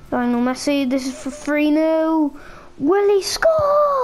Lionel Messi, this is for 3-0. Will he score?